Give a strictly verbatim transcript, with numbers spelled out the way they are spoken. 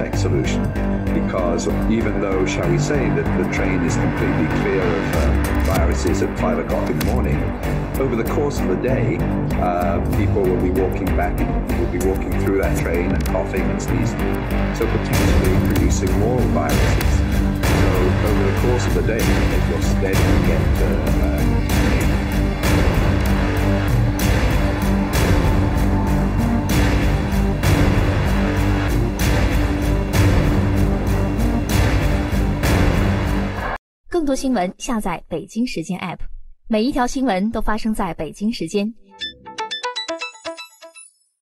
perfect solution because even though, shall we say, that the train is completely clear of uh, viruses at five o'clock in the morning, over the course of the day, uh, people will be walking back, will be walking through that train and coughing and sneezing, so potentially producing more viruses. So over the course of the day, it will steadily get uh, uh, 更多新闻下载北京时间 A P P， 每一条新闻都发生在北京时间，